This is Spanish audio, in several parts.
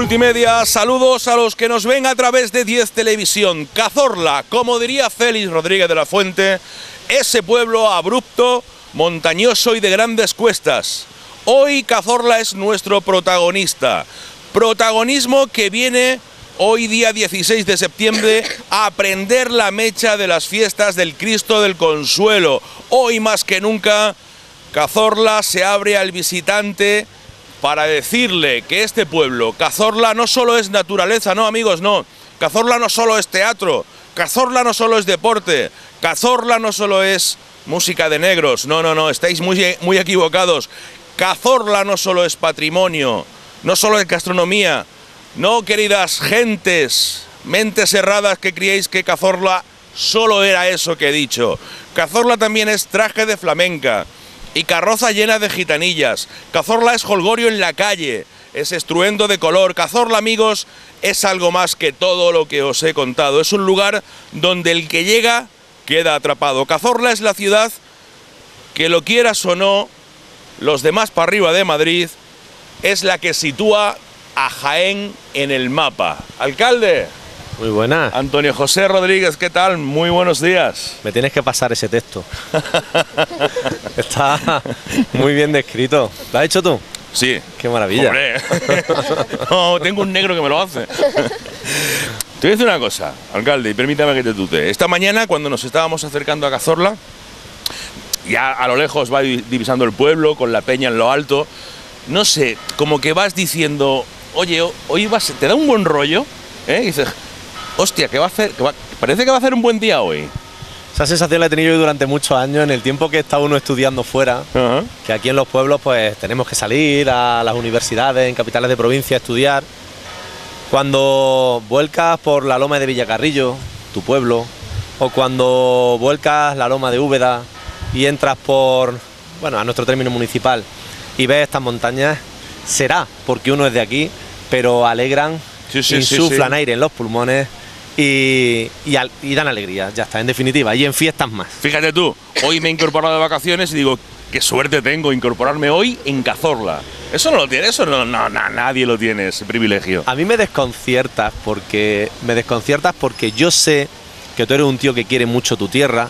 Multimedia, saludos a los que nos ven a través de 10 Televisión. Cazorla, como diría Félix Rodríguez de la Fuente, ese pueblo abrupto, montañoso y de grandes cuestas. Hoy Cazorla es nuestro protagonista. Protagonismo que viene hoy día 16 de septiembre a prender la mecha de las fiestas del Cristo del Consuelo. Hoy más que nunca Cazorla se abre al visitante para decirle que este pueblo, Cazorla, no solo es naturaleza, no amigos, no. Cazorla no solo es teatro, Cazorla no solo es deporte, Cazorla no solo es música de negros, no, estáis muy equivocados. Cazorla no solo es patrimonio, no solo es gastronomía, no, queridas gentes, mentes erradas que creéis que Cazorla solo era eso que he dicho. Cazorla también es traje de flamenca y carroza llena de gitanillas. Cazorla es jolgorio en la calle, es estruendo de color. Cazorla, amigos, es algo más que todo lo que os he contado. Es un lugar donde el que llega queda atrapado. Cazorla es la ciudad que, lo quieras o no, los demás para arriba de Madrid, es la que sitúa a Jaén en el mapa. Alcalde. Muy buena. Antonio José Rodríguez, ¿qué tal? Muy buenos días. Me tienes que pasar ese texto. Está muy bien descrito. ¿Lo has hecho tú? Sí. Qué maravilla. Hombre. No, tengo un negro que me lo hace. Te voy a decir una cosa, alcalde, y permítame que te tutee. Esta mañana, cuando nos estábamos acercando a Cazorla, ya a lo lejos va divisando el pueblo, con la peña en lo alto. No sé, como que vas diciendo, oye, hoy te da un buen rollo, ¿eh? Y dices, hostia, parece que va a hacer un buen día hoy. Esa sensación la he tenido yo durante muchos años, en el tiempo que está uno estudiando fuera, que aquí en los pueblos pues tenemos que salir a las universidades, en capitales de provincia, a estudiar. Cuando vuelcas por la loma de Villacarrillo, tu pueblo, o cuando vuelcas la loma de Úbeda y entras a nuestro término municipal y ves estas montañas, será porque uno es de aquí, pero alegran, insuflan aire en los pulmones y dan alegría, ya está, en definitiva, y en fiestas más. Fíjate tú, hoy me he incorporado de vacaciones y digo, qué suerte tengo incorporarme hoy en Cazorla. Eso no lo tiene, nadie lo tiene, ese privilegio. A mí me desconciertas porque yo sé que tú eres un tío que quiere mucho tu tierra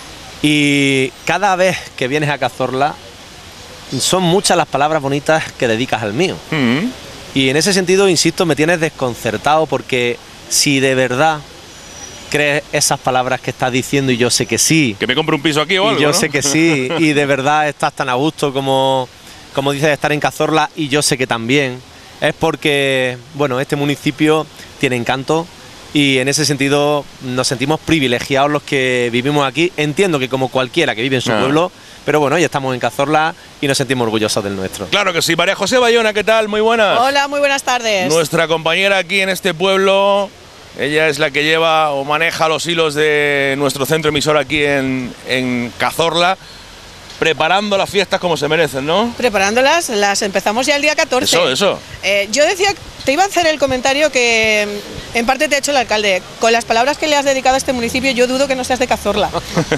y cada vez que vienes a Cazorla son muchas las palabras bonitas que dedicas al mío. Y en ese sentido, insisto, me tienes desconcertado porque si de verdad crees esas palabras que estás diciendo, y yo sé que sí. Que me compre un piso aquí o algo, y yo ¿no? sé que sí, y de verdad estás tan a gusto como dices estar en Cazorla, y yo sé que también, es porque, bueno, este municipio tiene encanto y en ese sentido nos sentimos privilegiados los que vivimos aquí. Entiendo que como cualquiera que vive en su pueblo, pero bueno, ya estamos en Cazorla y nos sentimos orgullosos del nuestro. Claro que sí. María José Bayona, ¿qué tal? Muy buenas. Hola, muy buenas tardes. Nuestra compañera aquí en este pueblo, ella es la que lleva o maneja los hilos de nuestro centro emisor aquí en Cazorla, preparando las fiestas como se merecen, ¿no? Preparándolas, las empezamos ya el día 14. Eso. Yo decía, te iba a hacer el comentario que en parte te ha hecho el alcalde. Con las palabras que le has dedicado a este municipio, yo dudo que no seas de Cazorla.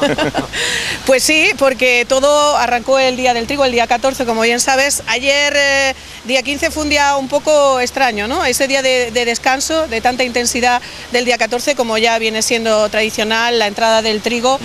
Pues sí, porque todo arrancó el día del trigo, el día 14, como bien sabes. Ayer, día 15, fue un día un poco extraño, ¿no? Ese día de descanso, de tanta intensidad del día 14, como ya viene siendo tradicional, la entrada del trigo.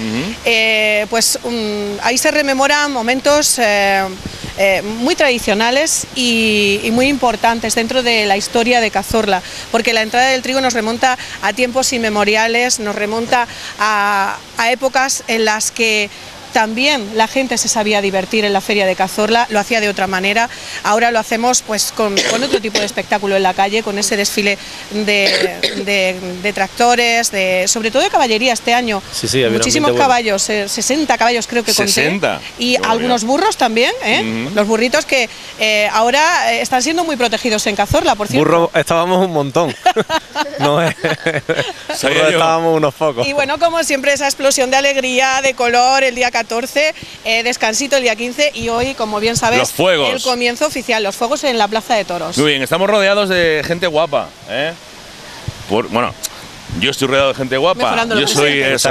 Ahí se rememoran momentos muy tradicionales y muy importantes dentro de la historia de Cazorla, porque la entrada del trigo nos remonta a tiempos inmemoriales, nos remonta a épocas en las que también la gente se sabía divertir en la feria de Cazorla, lo hacía de otra manera. Ahora lo hacemos pues con otro tipo de espectáculo en la calle, con ese desfile de tractores, sobre todo de caballería este año. Sí, muchísimos caballos, 60 caballos creo que conté. 60. Y algunos burros también, los burritos que ahora están siendo muy protegidos en Cazorla, por cierto. Burros estábamos un montón. Burros estábamos unos pocos. Y bueno, como siempre, esa explosión de alegría, de color, el día 14, descansito el día 15 y hoy, como bien sabes, los fuegos. El comienzo oficial, los fuegos en la Plaza de Toros. Muy bien, estamos rodeados de gente guapa, yo estoy rodeado de gente guapa. Yo soy eso.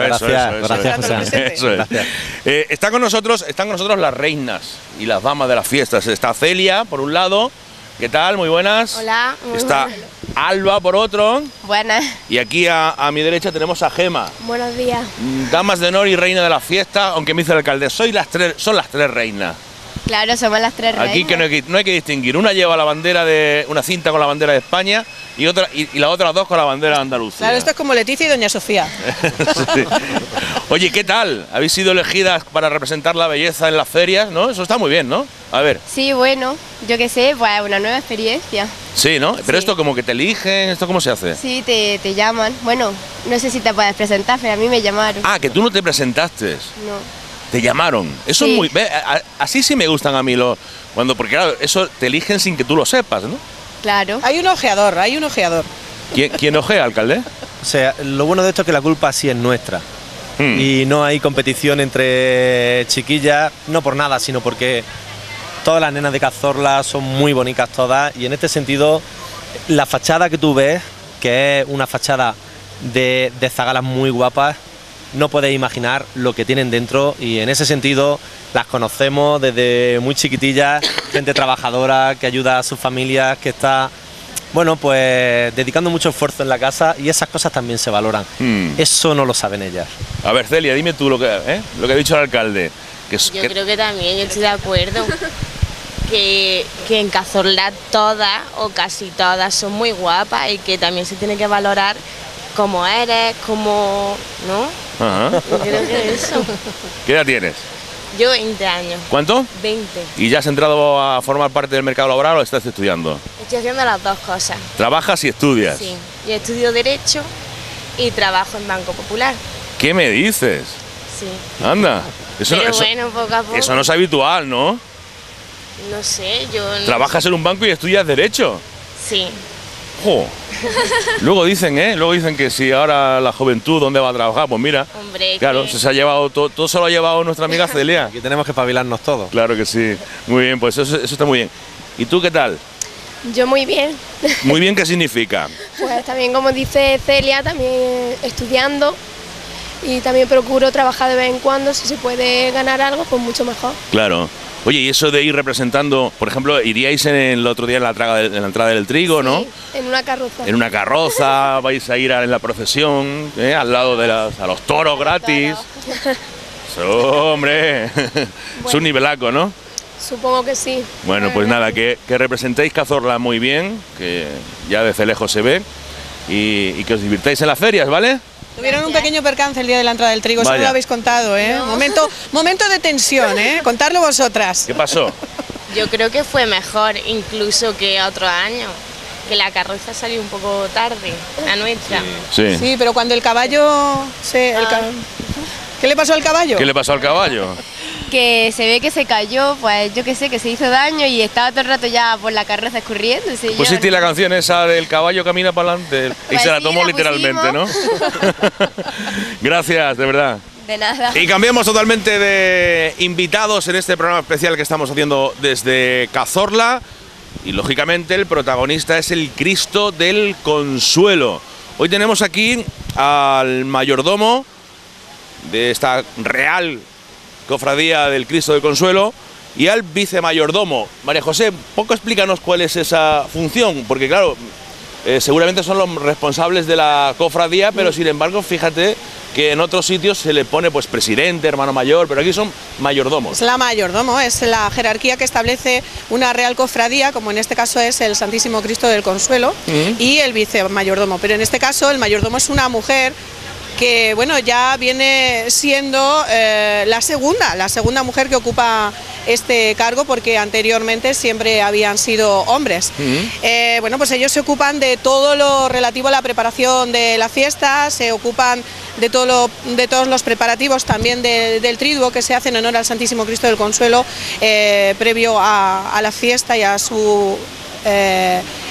Están con nosotros las reinas y las damas de las fiestas. Está Celia, por un lado, ¿Qué tal? Muy buenas. Hola, muy Está buenas. Alba por otro. Buenas. Y aquí a mi derecha tenemos a Gema. Buenos días. Damas de honor y reina de la fiesta, aunque me dice el alcalde, son las tres reinas. Claro, somos las tres reinas. Aquí que no hay que distinguir. Una lleva la bandera de una cinta con la bandera de España y las otras dos con la bandera de Andalucía. Claro, esto es como Leticia y Doña Sofía. Sí. Oye, ¿qué tal? Habéis sido elegidas para representar la belleza en las ferias, ¿no? Eso está muy bien, ¿no? A ver. Sí, bueno, yo qué sé, pues una nueva experiencia. Sí, ¿no? Pero Sí. esto como que te eligen, ¿esto cómo se hace? Sí, te llaman. Bueno, no sé si te puedes presentar, pero a mí me llamaron. Ah, que tú no te presentaste. No. Te llamaron. Eso Sí. es muy... así sí me gustan a mí porque claro, eso te eligen sin que tú lo sepas, ¿no? Claro. Hay un ojeador, hay un ojeador. ¿Quién ojea, alcalde? O sea, lo bueno de esto es que la culpa sí es nuestra. Hmm. Y no hay competición entre chiquillas, no por nada, sino porque todas las nenas de Cazorla son muy bonitas todas. Y en este sentido, la fachada que tú ves, que es una fachada de zagalas muy guapas, no puedes imaginar lo que tienen dentro, y en ese sentido las conocemos desde muy chiquitillas, gente trabajadora que ayuda a sus familias, que está, bueno, pues dedicando mucho esfuerzo en la casa, y esas cosas también se valoran. Eso no lo saben ellas. A ver, Celia, dime tú lo que ha dicho el alcalde. Yo creo que también, yo estoy de acuerdo. Que en Cazorla todas o casi todas son muy guapas y que también se tiene que valorar cómo eres, cómo... ¿no? Ajá. Yo creo que eso. ¿Qué edad tienes? Yo 20 años. ¿Cuánto? 20. ¿Y ya has entrado a formar parte del mercado laboral o estás estudiando? Estoy haciendo las dos cosas. ¿Trabajas y estudias? Sí. Yo estudio Derecho y trabajo en Banco Popular. ¿Qué me dices? Sí. Anda. Eso, Pero eso- bueno, poco a poco. eso no es habitual, ¿no? No sé, yo... no Trabajas en un banco y estudias Derecho. sé. Sí. ¡Jo! Luego dicen que si ahora la juventud, ¿dónde va a trabajar? Pues mira, Hombre, claro, que- se ha llevado, todo se lo ha llevado nuestra amiga Celia. Aquí tenemos que espabilarnos todos. Claro que sí. Muy bien, pues eso está muy bien. ¿Y tú qué tal? Yo muy bien. Muy bien, ¿qué significa? Pues también, como dice Celia, también estudiando, y también procuro trabajar de vez en cuando. Si se puede ganar algo, pues mucho mejor. Claro. Oye, y eso de ir representando, por ejemplo, iríais el otro día en la entrada del trigo, ¿no? Sí, en una carroza. En una carroza, vais a ir en la procesión, al lado de a los toros gratis. Eso, hombre, es un nivelaco, ¿no? Supongo que sí. Bueno, pues nada, que representéis Cazorla muy bien, que ya desde lejos se ve, y que os divirtáis en las ferias, ¿vale? Tuvieron un pequeño percance el día de la entrada del trigo, eso no Vaya. lo habéis contado, ¿eh? No. Momento de tensión, ¿eh? Contadlo vosotras. ¿Qué pasó? Yo creo que fue mejor incluso que otro año, que la carroza salió un poco tarde, la nuestra. Sí. Sí, pero cuando el caballo ¿Qué le pasó al caballo? ¿Qué le pasó al caballo? Que se ve que se cayó, pues yo qué sé, que se hizo daño y estaba todo el rato ya por la carroza escurriendo. Pusiste la canción esa del caballo camina para adelante y Pues se la sí, tomó la literalmente, ¿no? Gracias, de verdad. De nada. Y cambiamos totalmente de invitados en este programa especial que estamos haciendo desde Cazorla. Y lógicamente el protagonista es el Cristo del Consuelo. Hoy tenemos aquí al mayordomo de esta real cofradía del Cristo del Consuelo y al vicemayordomo. María José, poco explícanos cuál es esa función, porque claro, seguramente son los responsables de la cofradía, pero sin embargo, fíjate que en otros sitios se le pone pues presidente, hermano mayor, pero aquí son mayordomos. Es la mayordomo, es la jerarquía que establece una real cofradía, como en este caso es el Santísimo Cristo del Consuelo, y el vicemayordomo. Pero en este caso el mayordomo es una mujer que, bueno, ya viene siendo la segunda mujer que ocupa este cargo, porque anteriormente siempre habían sido hombres. Bueno, pues ellos se ocupan de todo lo relativo a la preparación de la fiesta, se ocupan de todos los preparativos también del triduo que se hace en honor al Santísimo Cristo del Consuelo previo a la fiesta y a su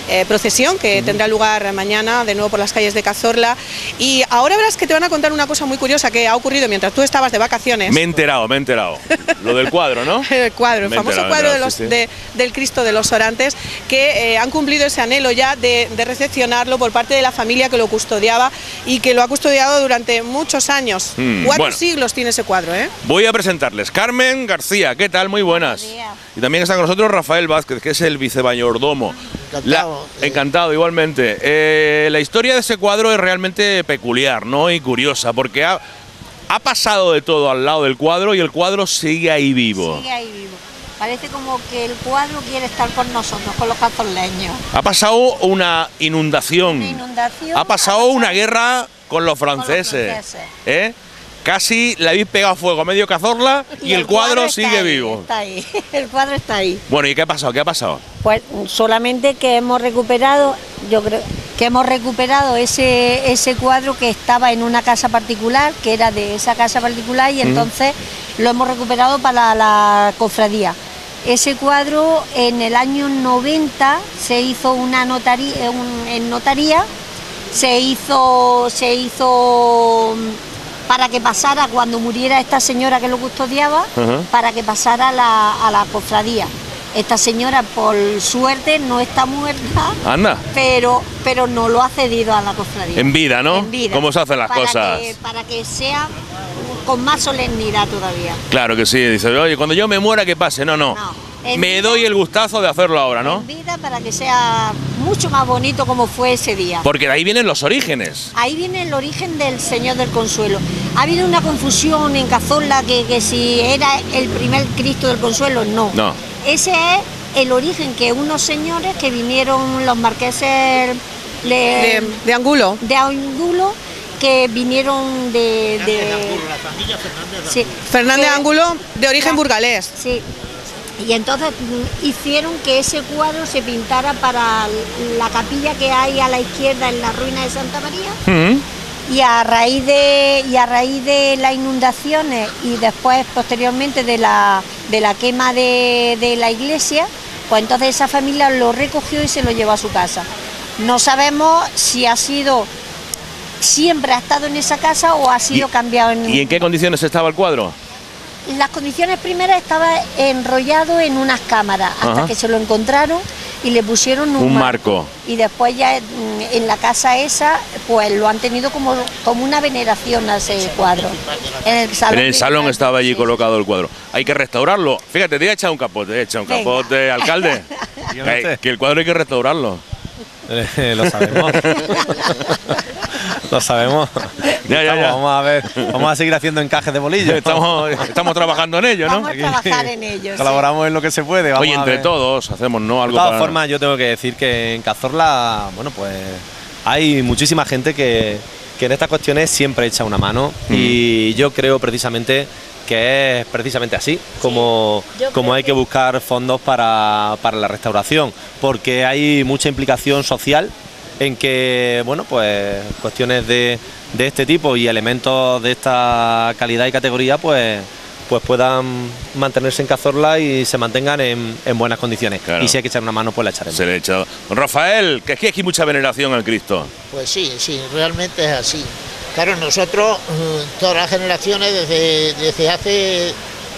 procesión que tendrá lugar mañana de nuevo por las calles de Cazorla. Y ahora verás que te van a contar una cosa muy curiosa que ha ocurrido mientras tú estabas de vacaciones. Me he enterado. Lo del cuadro, ¿no? El cuadro, el famoso cuadro del Cristo de los Orantes, que han cumplido ese anhelo ya de recepcionarlo por parte de la familia que lo custodiaba y que lo ha custodiado durante muchos años. 4 siglos tiene ese cuadro, ¿eh? Voy a presentarles. Carmen García, ¿qué tal? Muy buenas. Y también está con nosotros Rafael Vázquez, que es el vicemayordomo. Encantado. Encantado, igualmente. La historia de ese cuadro es realmente peculiar, ¿no? Y curiosa, porque ha pasado de todo al lado del cuadro y el cuadro sigue ahí vivo. Sigue ahí vivo. Parece como que el cuadro quiere estar con nosotros, con los cazorleños. Ha pasado una inundación. Ha pasado una guerra con los franceses. ¿Eh? Casi le habéis pegado fuego a medio Cazorla y el cuadro sigue vivo. Está ahí, el cuadro está ahí. Bueno, ¿y qué ha pasado? ¿Qué ha pasado? Pues solamente que hemos recuperado, yo creo que hemos recuperado ese cuadro que estaba en una casa particular, que era de esa casa particular, y entonces lo hemos recuperado para la cofradía. Ese cuadro en el año 90 se hizo una notaría, en notaría, se hizo para que pasara cuando muriera esta señora que lo custodiaba, para que pasara a la cofradía. Esta señora, por suerte, no está muerta. Anda. Pero no lo ha cedido a la cofradía. En vida, ¿no? En vida. ¿Cómo se hacen las cosas? Para que sea con más solemnidad todavía. Claro que sí. Dice, oye, cuando yo me muera, que pase. No. Me doy el gustazo de hacerlo ahora, ¿no? En vida, para que sea mucho más bonito como fue ese día. Porque de ahí vienen los orígenes. Ahí viene el origen del Señor del Consuelo. Ha habido una confusión en Cazorla que si era el primer Cristo del Consuelo, no. Ese es el origen, que unos señores que vinieron, los marqueses de Angulo. De Angulo, que vinieron de Angulo, la familia Fernández de Angulo. Sí, Fernández de Angulo, de origen burgalés. Sí. Y entonces hicieron que ese cuadro se pintara para la capilla que hay a la izquierda en la ruina de Santa María. Y a raíz de las inundaciones y después posteriormente de la quema de la iglesia, pues entonces esa familia lo recogió y se lo llevó a su casa. No sabemos si siempre ha estado en esa casa o ha sido cambiado. ¿Y en qué condiciones estaba el cuadro? Las condiciones primeras estaba enrollado en unas cámaras hasta que se lo encontraron y le pusieron un marco. Y después ya en la casa esa pues lo han tenido como una veneración a ese cuadro. En el salón estaba allí colocado el cuadro. Hay que restaurarlo. Fíjate, te he echado un capote, alcalde. que el cuadro hay que restaurarlo. Lo sabemos. Lo sabemos. Ya. Vamos a seguir haciendo encajes de bolillos. Estamos trabajando en ello, ¿no? Vamos a trabajar en ello. Colaboramos en lo que se puede. Oye, entre todos hacemos, ¿no? Algo. De todas formas, yo tengo que decir que en Cazorla, bueno, pues hay muchísima gente que en estas cuestiones siempre echa una mano y yo creo precisamente que es precisamente así como hay que buscar fondos para la restauración, porque hay mucha implicación social en que, bueno, pues cuestiones de este tipo y elementos de esta calidad y categoría pues puedan mantenerse en Cazorla y se mantengan en buenas condiciones. Claro. Y si hay que echar una mano, pues la echaremos. Se le ha echado. Don Rafael, que es que aquí hay mucha veneración al Cristo. Pues sí, realmente es así. Claro, nosotros, todas las generaciones, desde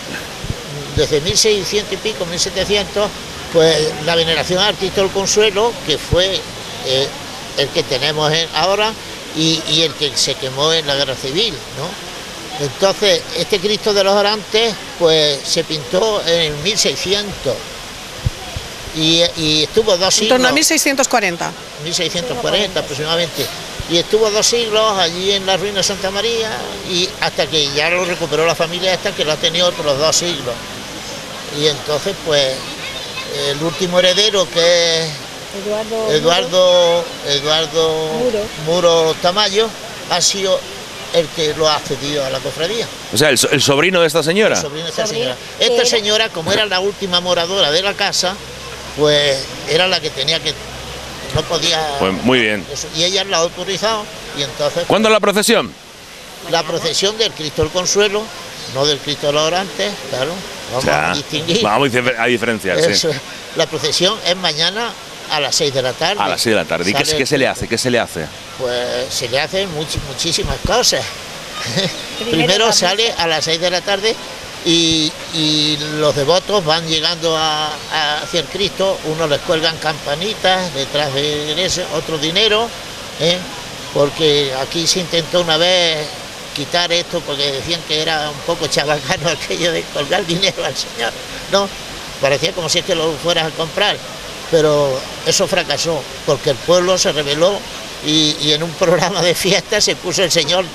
1600 y pico, 1700, pues la veneración al Cristo del Consuelo, que fue el que tenemos ahora y el que se quemó en la Guerra Civil, ¿no? Entonces, este Cristo de los Orantes, pues se pintó en 1600 y estuvo 2 siglos. En torno a 1640. 1640 aproximadamente. Y estuvo 2 siglos allí en la ruina de Santa María y hasta que ya lo recuperó la familia esta, que lo ha tenido otros 2 siglos. Y entonces, pues, el último heredero, que es Eduardo Muro Tamayo, ha sido el que lo ha cedido a la cofradía. O sea, el sobrino de esta señora. El sobrino de esta señora. Esta señora, como era la última moradora de la casa, pues era la que tenía que... No podía... Pues muy bien. Eso, y ella la ha autorizado y entonces... ¿Cuándo es la procesión? La procesión del Cristo del Consuelo, no del Cristo de los Orantes, claro. Vamos a distinguir. Vamos a diferenciar, eso, sí. La procesión es mañana a las 6 de la tarde. A las 6 de la tarde. ¿Y qué se le hace? ¿Qué se le hace? Pues se le hacen muchísimas cosas. Primero sale a las 6 de la tarde y los devotos van llegando hacia el Cristo, unos les cuelgan campanitas, detrás de ese, otro dinero, porque aquí se intentó una vez quitar esto porque decían que era un poco chabacano aquello de colgar dinero al Señor, no, parecía como si es que lo fueras a comprar, pero eso fracasó porque el pueblo se rebeló y en un programa de fiesta se puso el Señor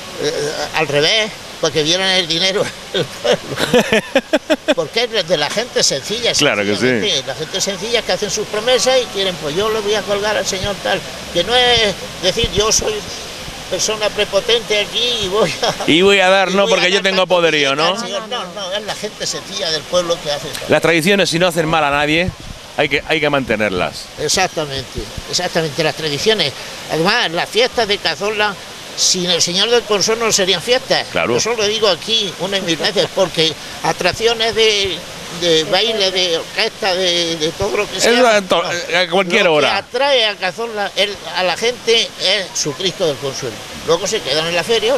al revés, para que vieran el dinero del pueblo. Porque es de la gente sencilla. Claro que sí. La gente sencilla que hacen sus promesas y quieren, pues yo le voy a colgar al Señor tal. Que no es decir, yo soy persona prepotente aquí y voy a dar, no, porque yo tengo poderío, ¿no? No, es la gente sencilla del pueblo que hace eso. Las tradiciones, si no hacen mal a nadie, hay que mantenerlas. Exactamente, las tradiciones. Además, las fiestas de Cazorla, sin el Señor del Consuelo no serían fiestas. Claro. Eso lo digo aquí una y mil veces, porque atracciones de baile, de orquesta, de todo lo que sea. A cualquier hora. Lo que atrae a Cazorla a la gente es su Cristo del Consuelo. Luego se quedan en la feria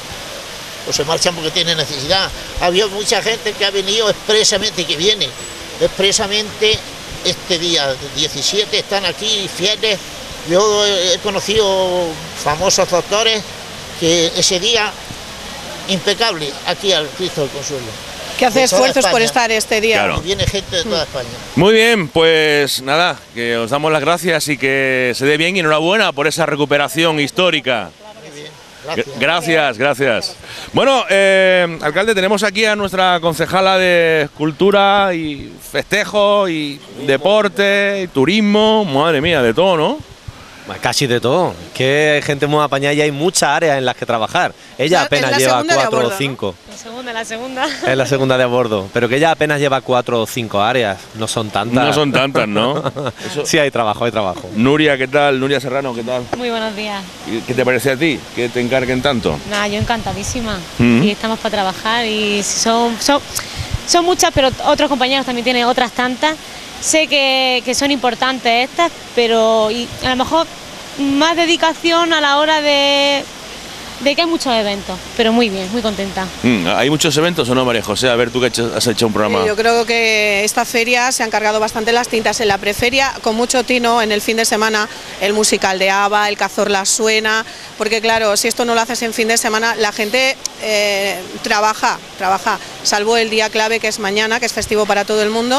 o se marchan porque tienen necesidad. Había mucha gente que ha venido expresamente, que viene expresamente este día 17, están aquí fieles. Yo he conocido famosos doctores que ese día, impecable, aquí al Cristo del Consuelo. Que hace esfuerzos por estar este día. Claro. Y viene gente de toda España. Muy bien, pues nada, que os damos las gracias y que se dé bien y enhorabuena por esa recuperación histórica. Muy bien, gracias. Bueno, alcalde, tenemos aquí a nuestra concejala de Cultura y Festejo y Deporte y Turismo, madre mía, de todo, ¿no? Casi de todo, que hay gente muy apañada y hay muchas áreas en las que trabajar. Ella apenas lleva 4 o 5. La segunda. Es la segunda de a bordo, pero que ella apenas lleva 4 o 5 áreas, no son tantas. No son tantas, ¿no? Sí, hay trabajo. Nuria, ¿qué tal? Nuria Serrano, ¿qué tal? Muy buenos días. ¿Qué te parece a ti que te encarguen tanto? Nada, yo encantadísima. Y estamos para trabajar y son muchas, pero otros compañeros también tienen otras tantas. Sé que son importantes estas, pero a lo mejor más dedicación a la hora de que hay muchos eventos, pero muy bien, muy contenta. ¿Hay muchos eventos o no, María José? A ver, tú que has hecho un programa. Yo creo que esta feria se han cargado bastante las tintas en la preferia, con mucho tino en el fin de semana, el musical de ABBA, el Cazorla suena, porque claro, si esto no lo haces en fin de semana, la gente trabaja, salvo el día clave que es mañana, que es festivo para todo el mundo,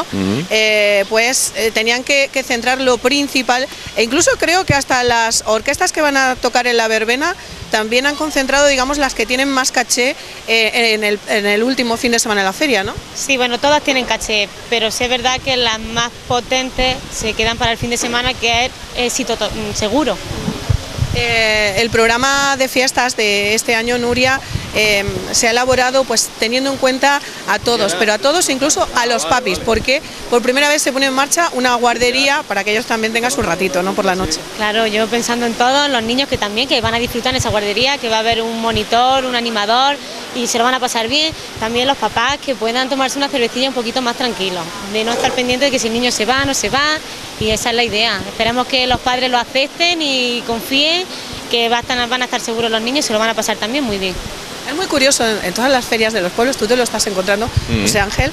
pues tenían que centrar lo principal, e incluso creo que hasta las orquestas que van a tocar en la verbena también han concentrado, digamos, las que tienen más caché en el último fin de semana de la feria, ¿no? Sí, bueno, todas tienen caché, pero sí es verdad que las más potentes se quedan para el fin de semana, que es éxito seguro. El programa de fiestas de este año, Nuria, se ha elaborado pues teniendo en cuenta a todos, pero a todos, incluso a los papis, porque por primera vez se pone en marcha una guardería para que ellos también tengan su ratito, ¿no? Por la noche. Claro, yo pensando en todos los niños que van a disfrutar en esa guardería, que va a haber un monitor, un animador y se lo van a pasar bien. También los papás que puedan tomarse una cervecilla un poquito más tranquilos, de no estar pendientes de que si el niño se va, no se va, y esa es la idea. Esperemos que los padres lo acepten y confíen que van a estar seguros los niños y se lo van a pasar también muy bien. Es muy curioso, en todas las ferias de los pueblos, tú te lo estás encontrando, José Ángel,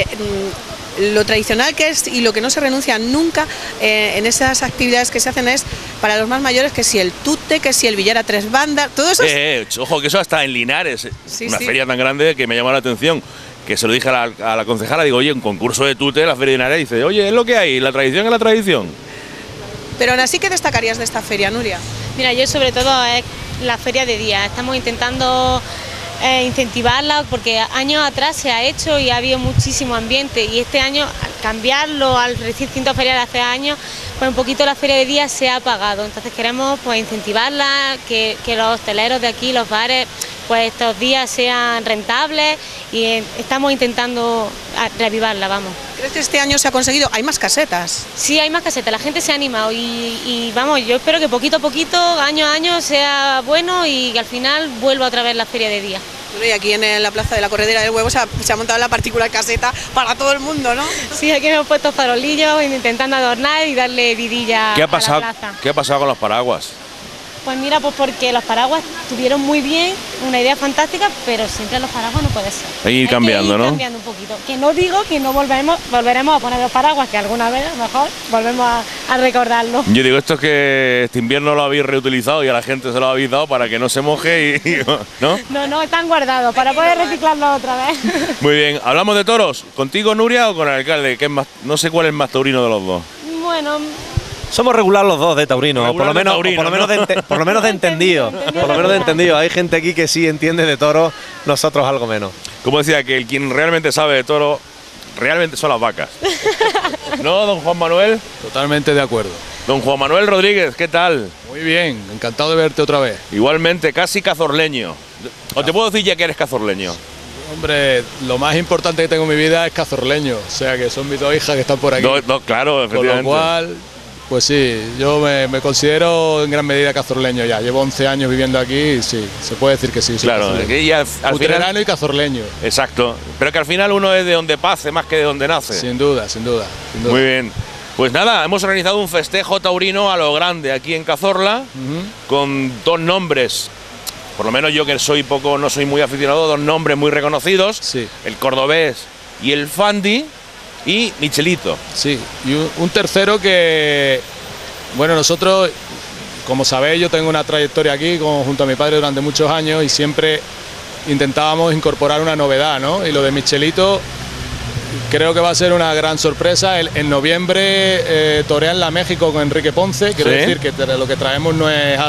lo tradicional que es y lo que no se renuncia nunca en esas actividades que se hacen es, para los más mayores, que si el tute, que si el billar a 3 bandas, todo eso ojo, que eso hasta en Linares, una feria tan grande que me llamó la atención, que se lo dije a la concejala, digo, oye, un concurso de tute, la feria de Linares, dice, oye, es lo que hay, la tradición es la tradición. Pero aún así, ¿qué destacarías de esta feria, Nuria? Mira, yo sobre todo es la feria de día, estamos intentando incentivarla porque años atrás se ha hecho y ha habido muchísimo ambiente y este año al cambiarlo al recinto ferial de hace años, pues un poquito la feria de día se ha apagado, entonces queremos pues incentivarla, que los hosteleros de aquí, los bares, pues estos días sean rentables y estamos intentando reavivarla, vamos. ¿Crees que este año se ha conseguido? ¿Hay más casetas? Sí, hay más casetas, la gente se ha animado y vamos, yo espero que poquito a poquito, año a año, sea bueno y que al final vuelva otra vez la feria de día. Bueno, y aquí en la plaza de la Corredera del Huevo se ha montado la particular caseta para todo el mundo, ¿no? Sí, aquí hemos puesto farolillos intentando adornar y darle vidilla a la plaza. ¿Qué ha pasado con los paraguas? Pues mira, pues porque los paraguas tuvieron muy bien, una idea fantástica, pero siempre los paraguas no puede ser. Hay que ir cambiando, ¿no? Cambiando un poquito. Que no digo que no volveremos a poner los paraguas, que alguna vez a lo mejor volvemos a recordarlo. Yo digo, esto es que este invierno lo habéis reutilizado y a la gente se lo habéis dado para que no se moje y ¿no? No, están guardados para poder reciclarlos otra vez. Muy bien, ¿hablamos de toros? ¿Contigo, Nuria, o con el alcalde? ¿Qué es más? No sé cuál es más taurino de los dos. Bueno... Somos regular los dos de taurino, Regular por lo menos, taurino, por lo menos, ¿no? por lo menos de entendido. Por lo menos de entendido. Hay gente aquí que sí entiende de toros, nosotros algo menos. Como decía, que quien realmente sabe de toro, realmente son las vacas. ¿No, don Juan Manuel? Totalmente de acuerdo. Don Juan Manuel Rodríguez, ¿qué tal? Muy bien, encantado de verte otra vez. Igualmente, casi cazorleño. ¿O te puedo decir ya que eres cazorleño? Hombre, lo más importante que tengo en mi vida es cazorleño, o sea que son mis dos hijas que están por aquí. Claro, Con efectivamente. lo cual, pues sí, yo me considero en gran medida cazorleño ya. Llevo 11 años viviendo aquí y sí, se puede decir que sí. Claro, que ya al utrerano final... y cazorleño. Exacto, pero que al final uno es de donde pase más que de donde nace. Sin duda, sin duda, sin duda. Muy bien. Pues nada, hemos organizado un festejo taurino a lo grande aquí en Cazorla, con dos nombres, por lo menos yo que no soy muy aficionado, dos nombres muy reconocidos, Sí. el cordobés y el Fandi, y Michelito. Sí, y un tercero que, bueno, nosotros, como sabéis, yo tengo una trayectoria aquí junto a mi padre durante muchos años y siempre intentábamos incorporar una novedad, ¿no? Y lo de Michelito creo que va a ser una gran sorpresa. En noviembre torea en la México con Enrique Ponce, quiero ¿Sí? decir que lo que traemos no es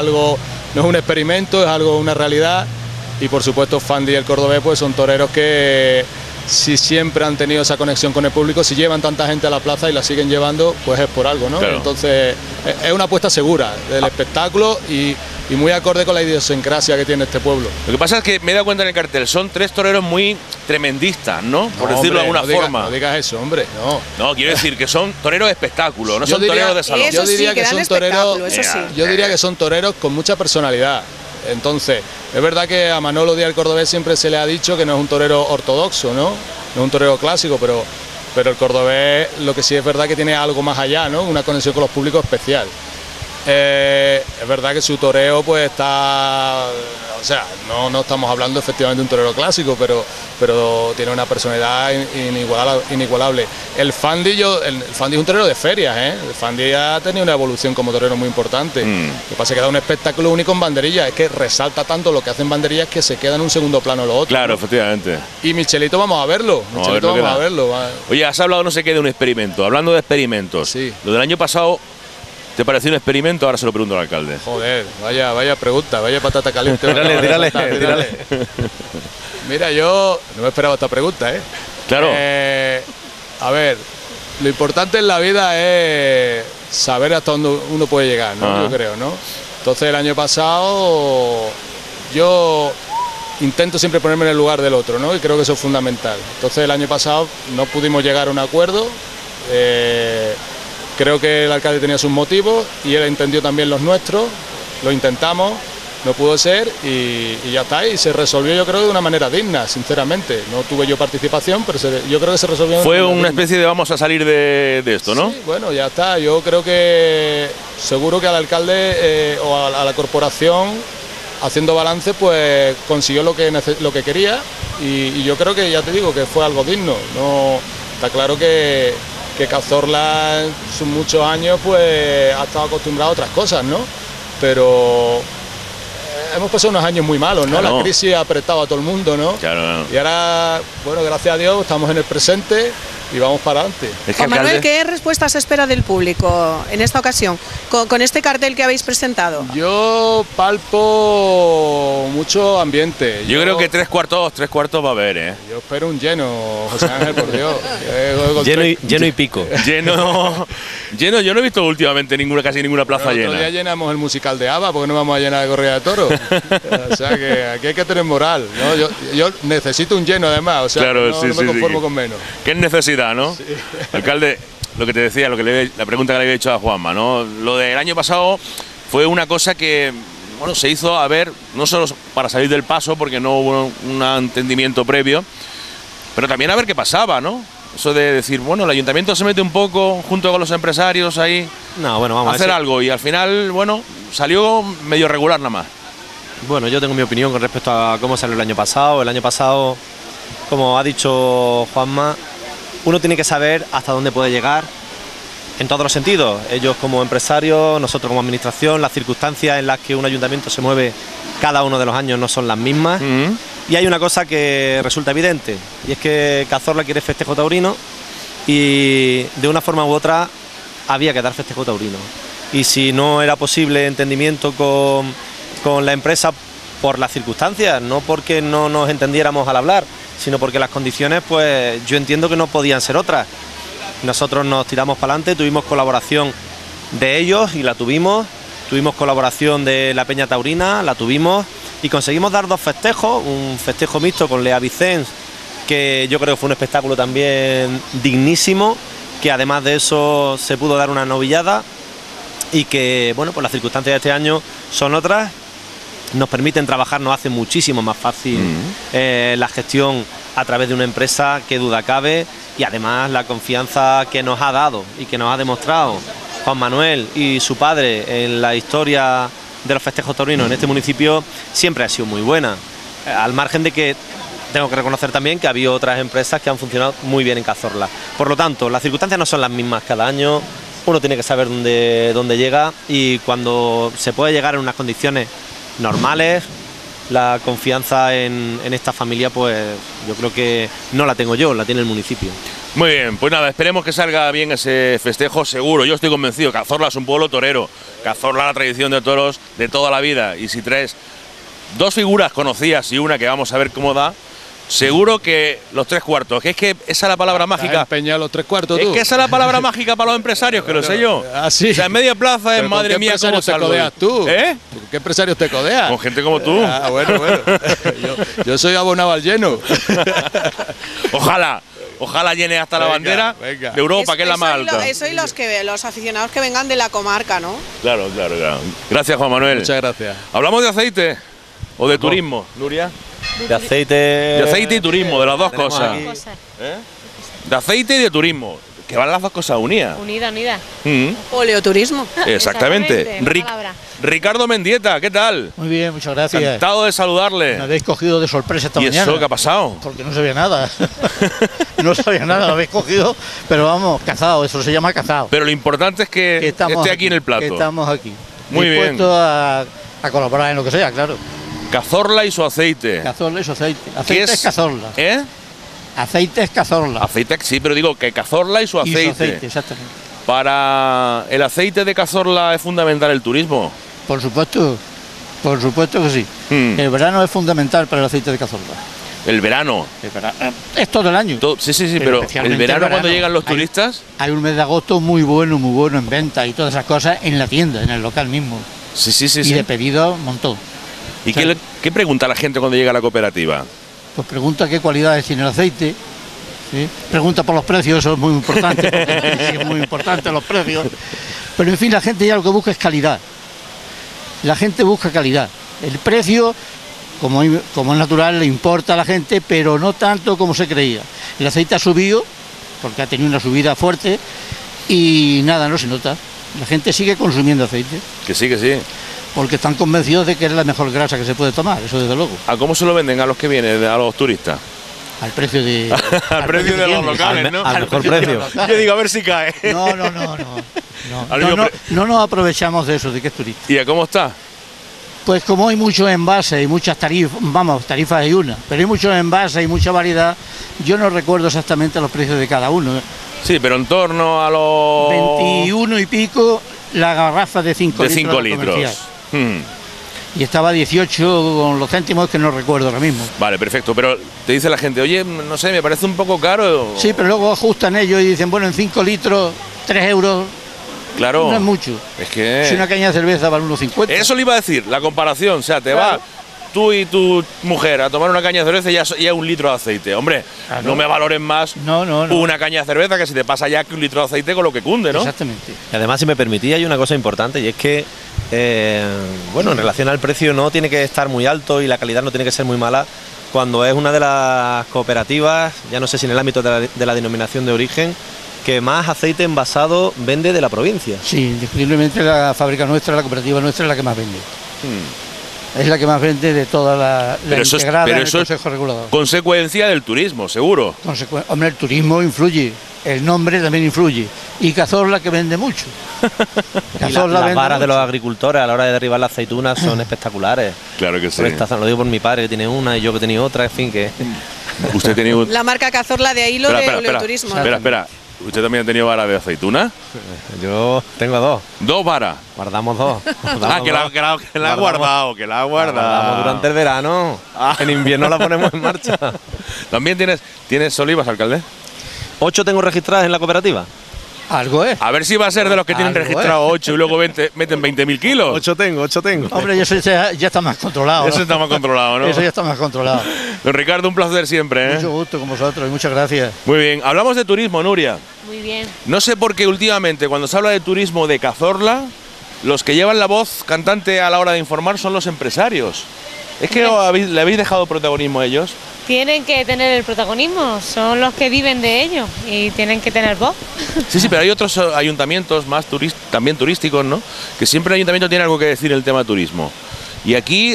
un experimento, es algo, una realidad. Y por supuesto Fandi y el cordobés pues son toreros que si siempre han tenido esa conexión con el público, si llevan tanta gente a la plaza y la siguen llevando, pues es por algo, ¿no? Claro. Entonces es una apuesta segura del espectáculo y muy acorde con la idiosincrasia que tiene este pueblo. Lo que pasa es que me he dado cuenta en el cartel, son tres toreros muy tremendistas, ¿no? Por No, decirlo de hombre, alguna forma. No digas eso, hombre, no. No, quiero decir que son toreros de espectáculo, no Yo son diría- toreros de salón. Eso Yo diría sí, que dan son toreros, espectáculo, eso sí. yo diría que son toreros con mucha personalidad. Entonces, es verdad que a Manolo Díaz el Cordobés siempre se le ha dicho que no es un torero ortodoxo, ¿no? No es un torero clásico, pero el Cordobés lo que sí es verdad que tiene algo más allá, ¿no? Una conexión con los públicos especial. Es verdad que su toreo pues está, o sea, no estamos hablando efectivamente de un torero clásico, pero tiene una personalidad inigualable. El Fandi es un torero de ferias, ¿eh? El Fandi ha tenido una evolución como torero muy importante. Lo que pasa es que da un espectáculo único en banderillas, es que resalta tanto lo que hacen banderillas que se queda en un segundo plano lo otro. Claro, ¿no? efectivamente. Y Michelito vamos a verlo, Vamos a verlo. Oye, has hablado no sé qué de un experimento. Hablando de experimentos, Sí. lo del año pasado, ¿te pareció un experimento? Ahora se lo pregunto al alcalde. Joder, vaya pregunta, vaya patata caliente. Tírale. Mira, yo no me esperaba esta pregunta, ¿eh? Claro. A ver, lo importante en la vida es saber hasta dónde uno puede llegar, ¿no? Ajá. Yo creo, ¿no? Entonces el año pasado yo intento siempre ponerme en el lugar del otro, ¿no? Y creo que eso es fundamental. Entonces el año pasado no pudimos llegar a un acuerdo. Creo que el alcalde tenía sus motivos y él entendió también los nuestros. Lo intentamos, no pudo ser y ya está. Y se resolvió, yo creo, de una manera digna, sinceramente. No tuve yo participación, pero yo creo que se resolvió de Fue manera una digna. especie de vamos a salir de esto, ¿no? Sí, bueno, ya está. Yo creo que seguro que al alcalde o a la corporación, haciendo balance, pues consiguió lo que quería y yo creo que, ya te digo, que fue algo digno. No, está claro que Cazorla en sus muchos años pues ha estado acostumbrado a otras cosas, ¿no? Pero hemos pasado unos años muy malos, ¿no? Claro. La crisis ha apretado a todo el mundo, ¿no? Claro. Y ahora, bueno, gracias a Dios estamos en el presente y vamos para adelante. Es que, Juan Manuel, alcalde, ¿qué respuestas espera del público en esta ocasión con este cartel que habéis presentado? Yo palpo mucho ambiente. yo creo que tres cuartos va a haber, ¿eh? Yo espero un lleno, José Ángel, por Dios. Lleno y pico. Lleno, yo no he visto últimamente casi ninguna plaza El otro día llena. llenamos el musical de ABBA, porque no vamos a llenar de corrida de toros. O sea que aquí hay que tener moral, ¿no? Yo necesito un lleno además, o sea, Claro, no sí, me sí, conformo sí. con menos. ¿Qué necesidad, no? Alcalde, lo que te decía, la pregunta que le había hecho a Juanma, ¿no? Lo del año pasado fue una cosa que bueno, se hizo a ver, no solo para salir del paso, porque no hubo un entendimiento previo, pero también a ver qué pasaba, ¿no? Eso de decir, bueno, el ayuntamiento se mete un poco junto con los empresarios ahí a hacer algo, y al final, bueno, salió medio regular nada más. Bueno, yo tengo mi opinión con respecto a cómo salió el año pasado. El año pasado, como ha dicho Juanma, uno tiene que saber hasta dónde puede llegar en todos los sentidos. Ellos como empresarios, nosotros como administración, las circunstancias en las que un ayuntamiento se mueve cada uno de los años no son las mismas. Y hay una cosa que resulta evidente, y es que Cazorla quiere festejo taurino, y de una forma u otra había que dar festejo taurino. Y si no era posible entendimiento con la empresa por las circunstancias, no porque no nos entendiéramos al hablar, sino porque las condiciones, pues yo entiendo que no podían ser otras. Nosotros nos tiramos para adelante, tuvimos colaboración de ellos y la tuvimos colaboración de la Peña Taurina, la tuvimos, y conseguimos dar 2 festejos, un festejo mixto con Lea Vicens, que yo creo que fue un espectáculo también dignísimo, que además de eso se pudo dar una novillada, y que, bueno, pues las circunstancias de este año son otras, nos permiten trabajar, nos hace muchísimo más fácil la gestión a través de una empresa, que duda cabe, y además la confianza que nos ha dado y que nos ha demostrado Juan Manuel y su padre en la historia de los festejos taurinos en este municipio siempre ha sido muy buena, al margen de que tengo que reconocer también que ha habido otras empresas que han funcionado muy bien en Cazorla. Por lo tanto, las circunstancias no son las mismas cada año, uno tiene que saber dónde llega, y cuando se puede llegar en unas condiciones normales, la confianza en esta familia, pues yo creo que no la tengo yo, la tiene el municipio. Muy bien, pues nada, esperemos que salga bien ese festejo, seguro. Yo estoy convencido, Cazorla es un pueblo torero, Cazorla la tradición de toros de toda la vida, y si traes 2 figuras conocidas y una que vamos a ver cómo da, seguro que los 3/4, que es que esa es la palabra mágica. Empeñado los 3/4 tú. Es que esa es la palabra mágica para los empresarios, que lo sé yo. Así. O sea, en media plaza es, madre mía, cómo te codeas tú. ¿Eh? ¿Con qué empresarios te codeas? Con gente como tú. Bueno. yo soy abonado al lleno. Ojalá llene hasta la bandera de Europa, que es la más alta. Eso y los aficionados que vengan de la comarca, ¿no? Claro. Gracias, Juan Manuel. Muchas gracias. ¿Hablamos de aceite o de turismo, Nuria? De aceite y turismo, de las dos cosas. De aceite y de turismo, que van las dos cosas unidas. Unidas. Oleoturismo. Exactamente. Ricardo Mendieta, ¿qué tal? Muy bien, muchas gracias. Encantado de saludarle. Me habéis cogido de sorpresa esta mañana. ¿Y eso qué ha pasado? Porque no sabía nada. No sabía nada, lo habéis cogido, pero vamos, cazado, eso se llama cazado. Pero lo importante es que esté aquí en el plato. Que estamos aquí. Muy bien. Dispuestos a colaborar en lo que sea, claro. Cazorla y su aceite. Cazorla y su aceite. Aceite es Cazorla. ¿Eh? Aceite es Cazorla. Aceite, sí, pero digo que Cazorla y su aceite. Y su aceite, exactamente. Para el aceite de Cazorla es fundamental el turismo. Por supuesto que sí. El verano es fundamental para el aceite de Cazorla. ¿El verano? Es todo el año. Sí, pero el verano cuando llegan los turistas. Hay un mes de agosto muy bueno en venta y todas esas cosas en la tienda, en el local mismo. Sí. Y de pedido un montón. ¿Y qué pregunta la gente cuando llega a la cooperativa? Pues pregunta qué cualidades tiene el aceite. ¿Sí? Pregunta por los precios, eso es muy importante, porque es muy importante los precios. Pero en fin, la gente ya lo que busca es calidad. La gente busca calidad. El precio, como es natural, le importa a la gente, pero no tanto como se creía. El aceite ha subido, porque ha tenido una subida fuerte, y nada, no se nota. La gente sigue consumiendo aceite. Que sí. Porque están convencidos de que es la mejor grasa que se puede tomar, eso desde luego. ¿A cómo se lo venden a los que vienen, a los turistas? Al precio de... al precio de los locales, ¿no? Al mejor precio. Yo digo, a ver si cae. No nos aprovechamos de eso, de que es turista. ¿Y a cómo está? Pues como hay muchos envases y muchas tarifas hay una, pero hay muchos envases y mucha variedad, yo no recuerdo exactamente los precios de cada uno. Sí, pero en torno a los... 21 y pico la garrafa de 5 litros. De 5 litros. Y estaba 18 con los céntimos que no recuerdo ahora mismo. Vale, perfecto, pero te dice la gente, oye, no sé, me parece un poco caro. Sí, pero luego ajustan ellos y dicen, bueno, en 5 litros, 3 euros. Claro. No es mucho. Es que... Si una caña de cerveza vale unos 50. Eso le iba a decir, la comparación, o sea, te vas tú y tu mujer a tomar una caña de cerveza y ya 1 litro de aceite. Hombre, no me valoren más una caña de cerveza que si te pasa ya que 1 litro de aceite con lo que cunde, ¿no? Exactamente. Y además, si me permitía, hay una cosa importante, y es que bueno, en relación al precio no tiene que estar muy alto y la calidad no tiene que ser muy mala cuando es una de las cooperativas, ya no sé si en el ámbito de la denominación de origen, que más aceite envasado vende de la provincia. Sí, indiscutiblemente la fábrica nuestra, la cooperativa nuestra es la que más vende. Es la que más vende de toda la integrada en el Consejo Regulador. Consecuencia del turismo, seguro. Hombre, el turismo influye, el nombre también influye. Y Cazorla que vende mucho. Cazorla las varas de los agricultores a la hora de derribar las aceitunas son espectaculares. Claro que sí. Lo digo por mi padre que tiene una y yo que tenía otra, en fin que... Usted tenía la marca Cazorla, de ahí lo del turismo. Espera. ¿Usted también ha tenido vara de aceituna? Yo tengo dos. ¿Dos varas? Guardamos dos. Que la ha guardado, que la ha guardado. La guardamos durante el verano. En invierno la ponemos en marcha. ¿También tienes olivas, alcalde? 8 tengo registradas en la cooperativa. Algo es. A ver si va a ser de los que tienen registrado 8 y luego meten 20.000 kilos. 8 tengo. Hombre, eso ya está más controlado. Eso está más controlado, ¿no? Eso ya está más controlado. Don Ricardo, un placer siempre, ¿eh? Mucho gusto con vosotros y muchas gracias. Muy bien. Hablamos de turismo, Nuria. Muy bien. No sé por qué últimamente cuando se habla de turismo de Cazorla, los que llevan la voz cantante a la hora de informar son los empresarios. ¿Es que le habéis dejado protagonismo a ellos? Tienen que tener el protagonismo, son los que viven de ello y tienen que tener voz. Sí, pero hay otros ayuntamientos más también turísticos, ¿no? Que siempre el ayuntamiento tiene algo que decir en el tema turismo. Y aquí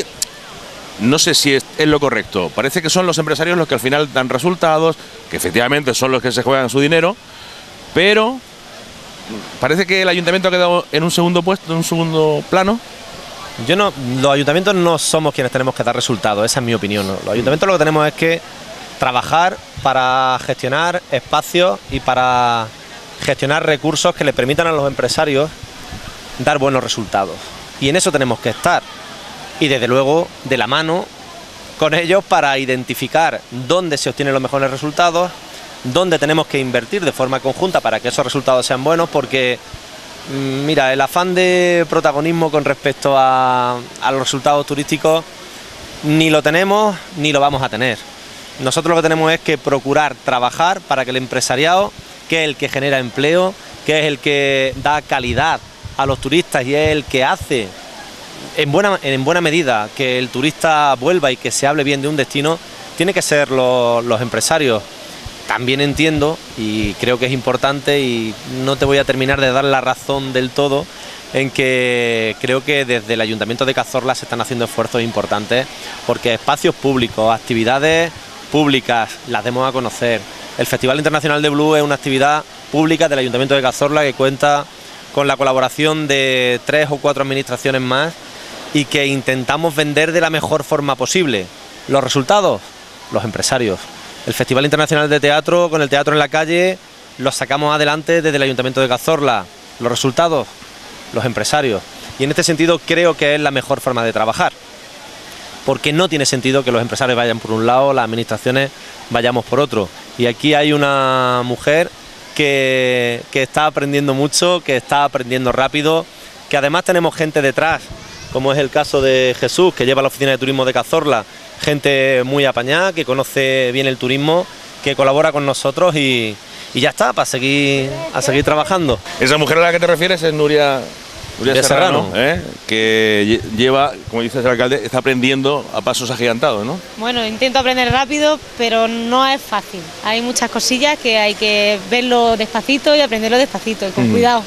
no sé si es lo correcto. Parece que son los empresarios los que al final dan resultados, que efectivamente son los que se juegan su dinero, pero parece que el ayuntamiento ha quedado en un segundo puesto, en un segundo plano. Los ayuntamientos no somos quienes tenemos que dar resultados, esa es mi opinión. Los ayuntamientos lo que tenemos es que trabajar para gestionar espacios y para gestionar recursos que le permitan a los empresarios dar buenos resultados. Y en eso tenemos que estar. Y desde luego de la mano con ellos para identificar dónde se obtienen los mejores resultados, dónde tenemos que invertir de forma conjunta para que esos resultados sean buenos, porque mira, el afán de protagonismo con respecto a los resultados turísticos ni lo tenemos ni lo vamos a tener. Nosotros lo que tenemos es que procurar trabajar para que el empresariado, que es el que genera empleo, que es el que da calidad a los turistas y es el que hace en buena medida que el turista vuelva y que se hable bien de un destino, tiene que ser los empresarios. También entiendo, y creo que es importante, y no te voy a terminar de dar la razón del todo, en que creo que desde el Ayuntamiento de Cazorla se están haciendo esfuerzos importantes porque espacios públicos, actividades públicas, las demos a conocer. El Festival Internacional de Blues es una actividad pública del Ayuntamiento de Cazorla que cuenta con la colaboración de 3 o 4 administraciones más y que intentamos vender de la mejor forma posible. ¿Los resultados? Los empresarios. El Festival Internacional de Teatro, con el teatro en la calle, lo sacamos adelante desde el Ayuntamiento de Cazorla. ¿Los resultados? Los empresarios. Y en este sentido creo que es la mejor forma de trabajar, porque no tiene sentido que los empresarios vayan por un lado, las administraciones vayamos por otro. Y aquí hay una mujer que está aprendiendo mucho, que está aprendiendo rápido, que además tenemos gente detrás, como es el caso de Jesús, que lleva la oficina de turismo de Cazorla, gente muy apañada, que conoce bien el turismo, que colabora con nosotros y ya está, a seguir trabajando. Esa mujer a la que te refieres es Nuria Serrano, que lleva, como dice el alcalde, está aprendiendo a pasos agigantados, ¿no? Bueno, intento aprender rápido, pero no es fácil. Hay muchas cosillas que hay que verlo despacito y aprenderlo despacito y con cuidado.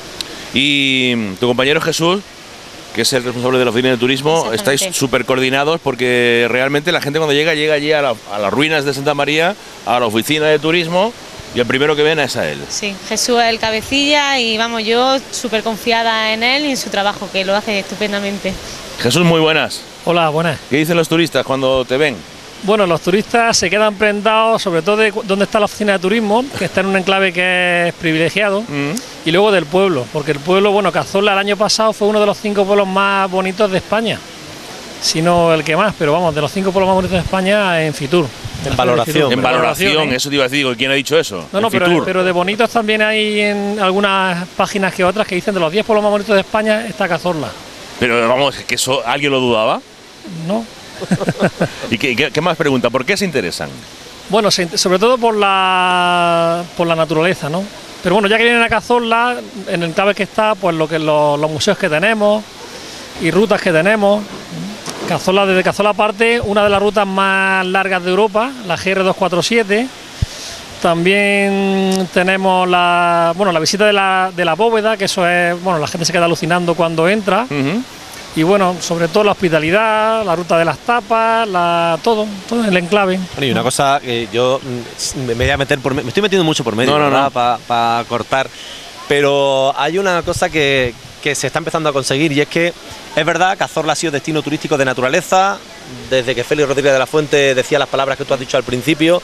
Y tu compañero Jesús, que es el responsable de la oficina de turismo, estáis súper coordinados porque realmente la gente cuando llega allí a las ruinas de Santa María, a la oficina de turismo, y el primero que ven es a él. Sí, Jesús es el cabecilla y vamos, yo súper confiada en él y en su trabajo, que lo hace estupendamente. Jesús, muy buenas. Hola, buenas. ¿Qué dicen los turistas cuando te ven? Bueno, los turistas se quedan prendados sobre todo de dónde está la oficina de turismo, que está en un enclave que es privilegiado, y luego del pueblo, porque el pueblo, bueno, Cazorla el año pasado fue uno de los 5 pueblos más bonitos de España, si no el que más, pero vamos, de los 5 pueblos más bonitos de España en Fitur. En valoración. En valoración, eso te iba a decir, ¿quién ha dicho eso? No, pero de bonitos también hay en algunas páginas que otras que dicen de los 10 pueblos más bonitos de España está Cazorla. Pero vamos, ¿que eso alguien lo dudaba? No. ¿Y qué más pregunta? ¿Por qué se interesan? Bueno, sobre todo por la naturaleza, ¿no? Pero bueno, ya que vienen a Cazorla, en el enclave que está, pues los museos que tenemos, y rutas que tenemos. Cazorla, desde Cazorla parte una de las rutas más largas de Europa, la GR247. También tenemos la visita de la bóveda, que eso es, bueno, la gente se queda alucinando cuando entra. Y bueno, sobre todo la hospitalidad, la ruta de las tapas, todo en el enclave. Bueno, y una cosa que yo me voy a meter me estoy metiendo mucho por medio, ¿verdad? Para cortar, pero hay una cosa que se está empezando a conseguir, y es que es verdad, Cazorla ha sido destino turístico de naturaleza desde que Félix Rodríguez de la Fuente decía las palabras que tú has dicho al principio,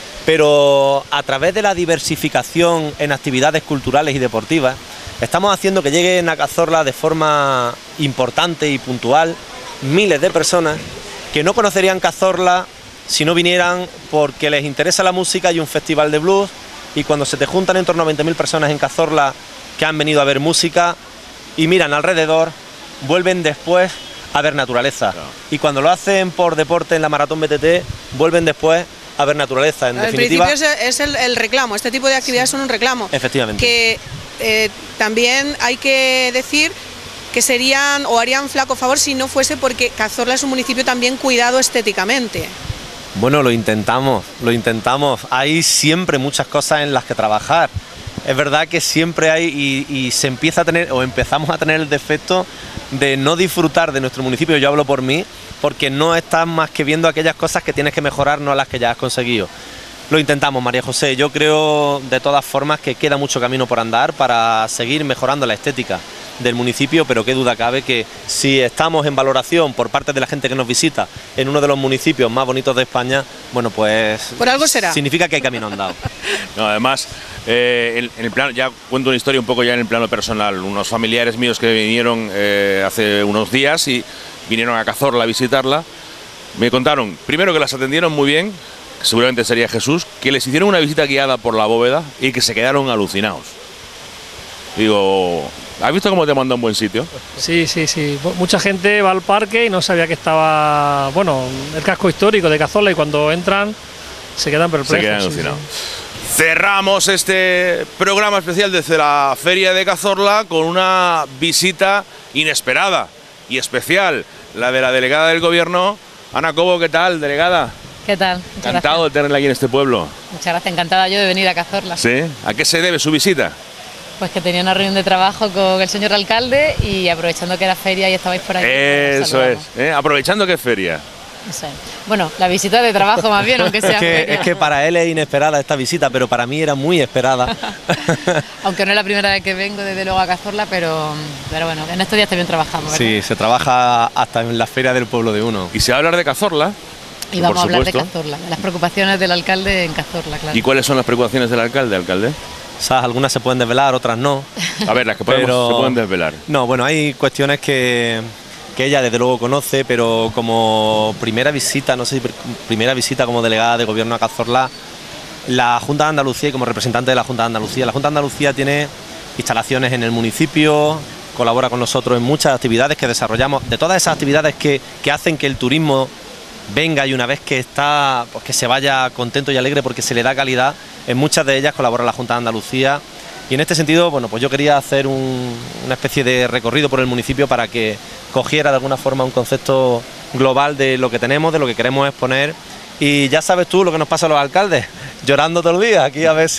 pero a través de la diversificación en actividades culturales y deportivas estamos haciendo que lleguen a Cazorla de forma importante y puntual miles de personas que no conocerían Cazorla si no vinieran porque les interesa la música y un festival de blues, y cuando se te juntan en torno a 20.000 personas en Cazorla que han venido a ver música y miran alrededor, vuelven después a ver naturaleza. Claro. Y cuando lo hacen por deporte en la Maratón BTT, vuelven después a ver naturaleza. En definitiva, principio es el reclamo, este tipo de actividades son un reclamo. Efectivamente. Que también hay que decir que serían o harían flaco favor si no fuese porque Cazorla es un municipio también cuidado estéticamente. Bueno, lo intentamos. Hay siempre muchas cosas en las que trabajar. Es verdad que siempre hay y se empieza a tener, o empezamos a tener el defecto de no disfrutar de nuestro municipio, yo hablo por mí, porque no estás más que viendo aquellas cosas que tienes que mejorar, no las que ya has conseguido. Lo intentamos, María José. Yo creo de todas formas que queda mucho camino por andar para seguir mejorando la estética del municipio, pero qué duda cabe que si estamos en valoración por parte de la gente que nos visita en uno de los municipios más bonitos de España, bueno, pues por algo será. Significa que hay camino andado. No, además, en el plano, ya cuento una historia un poco ya en el plano personal. Unos familiares míos que vinieron hace unos días y vinieron a Cazorla a visitarla, me contaron, primero, que las atendieron muy bien, que seguramente sería Jesús, que les hicieron una visita guiada por la bóveda y que se quedaron alucinados. Digo, ¿has visto cómo te manda a un buen sitio? Sí. Mucha gente va al parque y no sabía que estaba, el casco histórico de Cazorla, y cuando entran se quedan perplejos. Se quedan alucinados. Cerramos este programa especial desde la Feria de Cazorla con una visita inesperada y especial, la de la delegada del Gobierno, Ana Cobo. ¿Qué tal, delegada? ¿Qué tal? Encantado de tenerla aquí en este pueblo. Muchas gracias, encantada yo de venir a Cazorla. ¿Sí? ¿A qué se debe su visita? Pues que tenía una reunión de trabajo con el señor alcalde y aprovechando que era feria y estabais por aquí. Eso es, aprovechando que es feria. Eso es. Bueno, la visita de trabajo más bien, aunque sea feria. Es que para él es inesperada esta visita, pero para mí era muy esperada. Aunque no es la primera vez que vengo desde luego a Cazorla, pero bueno, en estos días también trabajamos, ¿verdad? Sí, se trabaja hasta en la feria del pueblo de uno. Y se va a hablar de Cazorla. Y vamos a hablar de Cazorla, de las preocupaciones del alcalde en Cazorla, claro. ¿Y cuáles son las preocupaciones del alcalde? O sea, algunas se pueden desvelar, otras no. A ver, las que podemos se pueden desvelar. No, bueno, hay cuestiones que ella desde luego conoce, pero como primera visita como delegada de Gobierno a Cazorla, la Junta de Andalucía y como representante de la Junta de Andalucía. La Junta de Andalucía tiene instalaciones en el municipio, colabora con nosotros en muchas actividades que desarrollamos, de todas esas actividades que hacen que el turismo venga y una vez que está, pues que se vaya contento y alegre porque se le da calidad. En muchas de ellas colabora la Junta de Andalucía y en este sentido, bueno, pues yo quería hacer una especie de recorrido por el municipio para que cogiera de alguna forma un concepto global de lo que tenemos, de lo que queremos exponer. Y ya sabes tú lo que nos pasa a los alcaldes, llorando todo el día, aquí a ver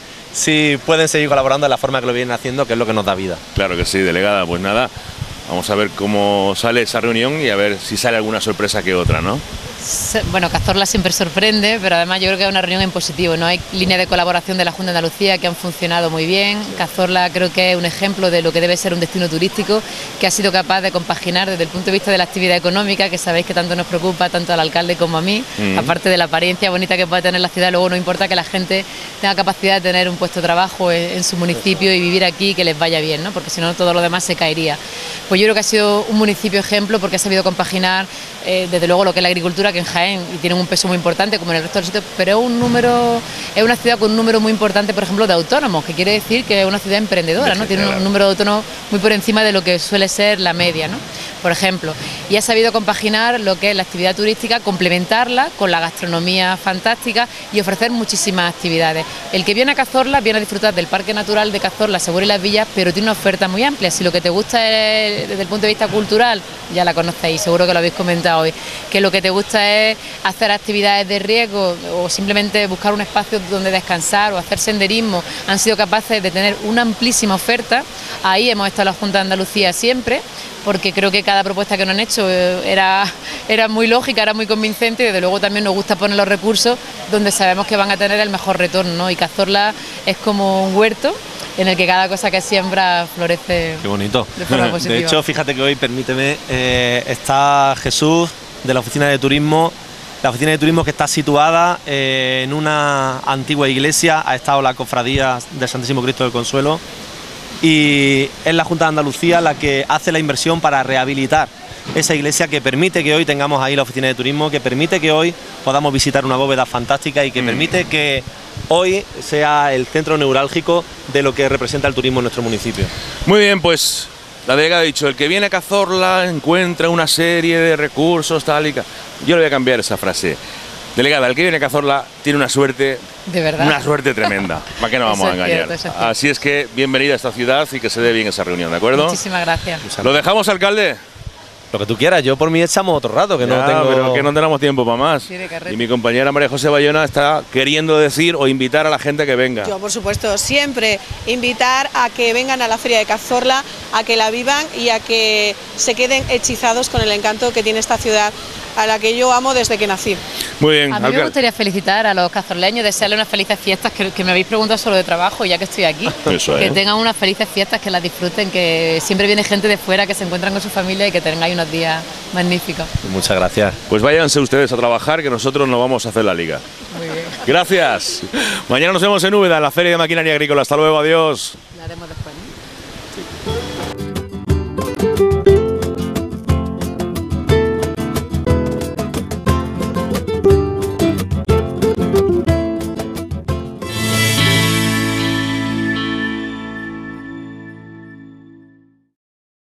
si pueden seguir colaborando de la forma que lo vienen haciendo, que es lo que nos da vida. Claro que sí, delegada, pues nada, vamos a ver cómo sale esa reunión y a ver si sale alguna sorpresa que otra, ¿no? Bueno, Cazorla siempre sorprende, pero además yo creo que es una reunión en positivo, ¿no? Hay líneas de colaboración de la Junta de Andalucía que han funcionado muy bien. Cazorla creo que es un ejemplo de lo que debe ser un destino turístico, que ha sido capaz de compaginar desde el punto de vista de la actividad económica, que sabéis que tanto nos preocupa, tanto al alcalde como a mí, aparte de la apariencia bonita que puede tener la ciudad, luego no importa que la gente tenga capacidad de tener un puesto de trabajo en su municipio y vivir aquí, que les vaya bien, ¿no? Porque si no todo lo demás se caería. Pues yo creo que ha sido un municipio ejemplo porque ha sabido compaginar desde luego lo que es la agricultura, que en Jaén y tienen un peso muy importante como en el resto de los sitios, pero es una ciudad con un número muy importante, por ejemplo, de autónomos, que quiere decir que es una ciudad emprendedora, ¿no? Tiene un número de autónomos muy por encima de lo que suele ser la media, ¿no? Por ejemplo, y ha sabido compaginar lo que es la actividad turística, complementarla con la gastronomía fantástica y ofrecer muchísimas actividades. El que viene a Cazorla viene a disfrutar del Parque Natural de Cazorla, Segura y las Villas, pero tiene una oferta muy amplia. Si lo que te gusta es, desde el punto de vista cultural, ya la conocéis, seguro que lo habéis comentado hoy, que lo que te gusta es hacer actividades de riesgo o simplemente buscar un espacio donde descansar o hacer senderismo, han sido capaces de tener una amplísima oferta. Ahí hemos estado en la Junta de Andalucía siempre, porque creo que cada propuesta que nos han hecho era muy lógica, era muy convincente y desde luego también nos gusta poner los recursos donde sabemos que van a tener el mejor retorno, ¿no? Y Cazorla es como un huerto en el que cada cosa que siembra florece. Qué bonito. De forma positiva. De hecho, fíjate que hoy, permíteme, está Jesús de la Oficina de Turismo. La Oficina de Turismo que está situada en una antigua iglesia, ha estado la Cofradía del Santísimo Cristo del Consuelo, y es la Junta de Andalucía la que hace la inversión para rehabilitar esa iglesia, que permite que hoy tengamos ahí la Oficina de Turismo, que permite que hoy podamos visitar una bóveda fantástica y que permite que hoy sea el centro neurálgico de lo que representa el turismo en nuestro municipio. Muy bien, pues la delegada ha dicho, el que viene a Cazorla encuentra una serie de recursos, tal y tal. Yo le voy a cambiar esa frase. Delegada, el que viene a Cazorla tiene una suerte, de verdad, una suerte tremenda. ¿Para qué nos vamos a engañar? Así es que bienvenida a esta ciudad y que se dé bien esa reunión, ¿de acuerdo? Muchísimas gracias. ¿Lo dejamos, alcalde? Lo que tú quieras, yo por mí echamos otro rato, que ya, no tengo... pero que no tenemos tiempo para más. Y mi compañera María José Bayona está queriendo decir o invitar a la gente que venga. Yo, por supuesto, siempre invitar a que vengan a la Feria de Cazorla, a que la vivan y a que se queden hechizados con el encanto que tiene esta ciudad, a la que yo amo desde que nací. Muy bien. A mí me gustaría felicitar a los cazorleños, desearles unas felices fiestas, que me habéis preguntado solo de trabajo, ya que estoy aquí. Eso es. Que tengan unas felices fiestas, que las disfruten, que siempre viene gente de fuera, que se encuentran con su familia y que tengáis unos días magníficos. Muchas gracias. Pues váyanse ustedes a trabajar, que nosotros nos vamos a hacer la liga. Muy bien. Gracias. Mañana nos vemos en Úbeda, en la Feria de Maquinaria Agrícola. Hasta luego, adiós.